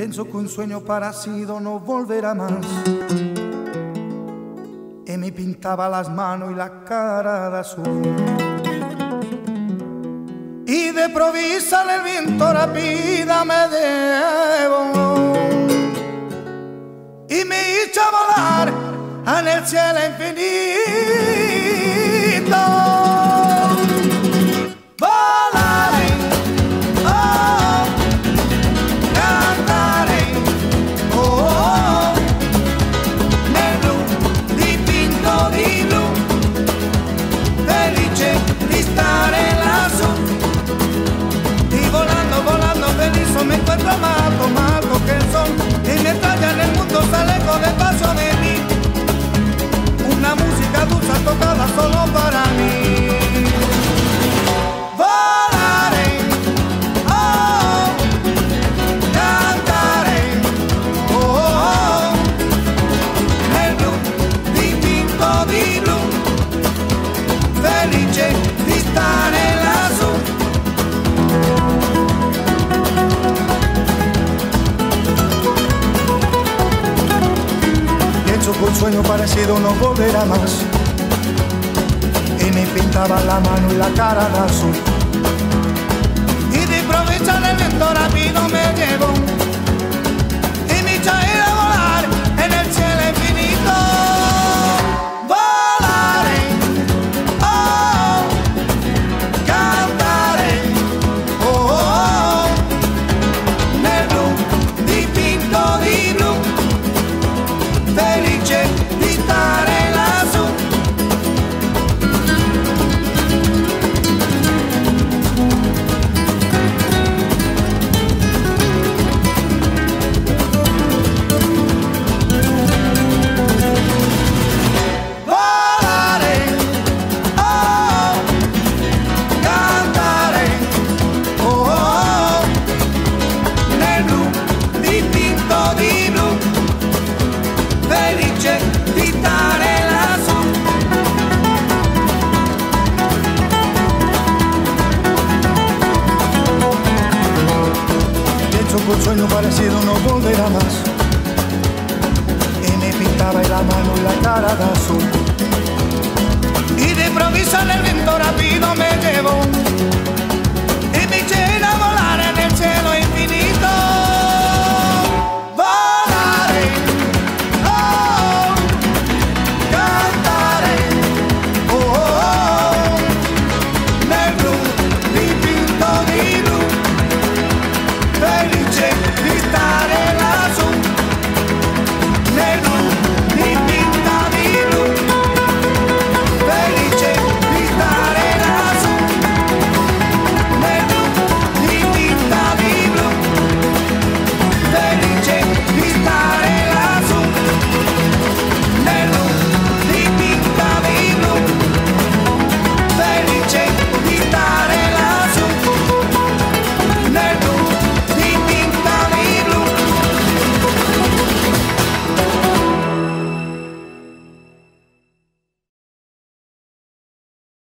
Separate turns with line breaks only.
Pienso que un sueño parecido no volverá más. Y me pintaba las manos y la cara de azul. Y de provisa el viento rápida me llevó y me hizo volar en el cielo infinito. Volaré, oh, cantaré, oh, nel blu dipinto di blu, felice di stare lassù. Y volando, volando feliz me encuentro más alto que el sol. Y mientras ya en el mundo se alejo despacio de mí, una música dulce tocada solo para mí. Volaré, oh, cantaré, oh, nel blu dipinto di blu, felice di stare lassù. Pienso que un sueño parecido no volverá más. Y me pintaba la mano y la cara de azul. Y de improviso el viento rápido me llevó y me hizo ir a volar en el cielo infinito. Volaré, oh, cantaré, oh, nel blu dipinto di blu, felice di stare lassù. Volare, oh, cantare, oh, nel blu dipinto di blu, felice di stare lassù. Pienso que un sueño parecido no volverá más. Y me pintaba la mano y la cara de azul. Y de improviso el viento rápido me llevó